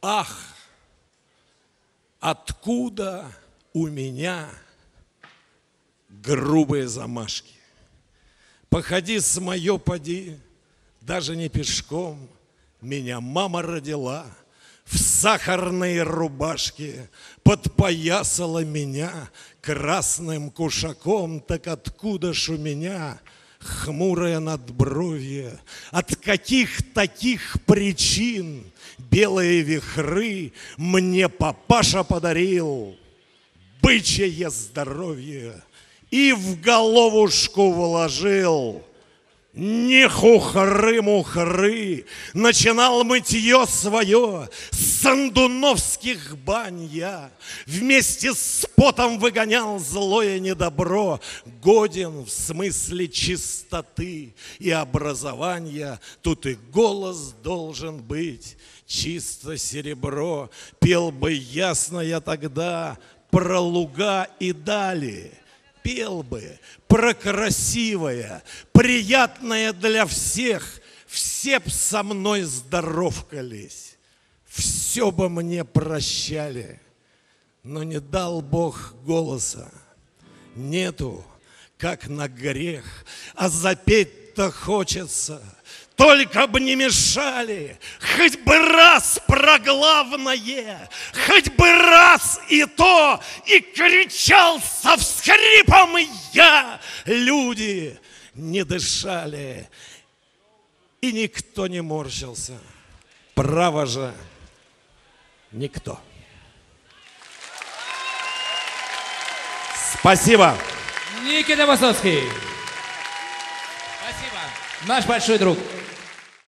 Ах, откуда у меня грубые замашки? Походи с моё, поди, даже не пешком. Меня мама родила в сахарной рубашке, подпоясала меня красным кушаком. Так откуда ж у меня хмурое надбровье? От каких таких причин белые вихры мне папаша подарил бычье здоровье и в головушку вложил? Не хухры-мухры, начинал мытье свое с сандуновских бань я. Вместе с потом выгонял злое недобро. Годен в смысле чистоты и образования. Тут и голос должен быть чисто серебро. Пел бы ясно я тогда про луга и дали. Пел бы про красивое, приятное для всех. Все б со мной здоровкались, все бы мне прощали. Но не дал Бог голоса, нету, как на грех. А запеть-то хочется, только бы не мешали. Хоть бы раз про главное, хоть бы раз и то. И кричал со вскрипом я. Люди не дышали, и никто не морщился. Право же, никто. Спасибо. Никита Высоцкий. Спасибо. Наш большой друг.